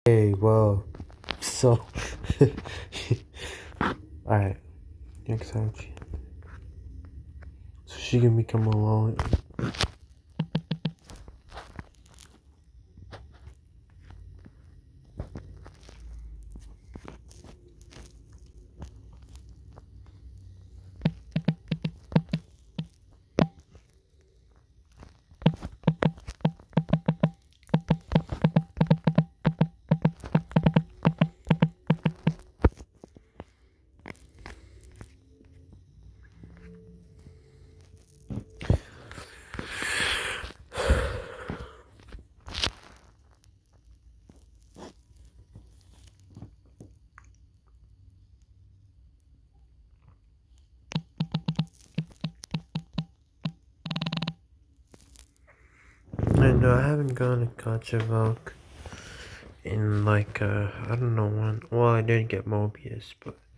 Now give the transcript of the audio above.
Hey, well, so, alright, next time, so she can become alone. And I haven't gone to Gotcha in like, I don't know when. Well, I did get Mobius, but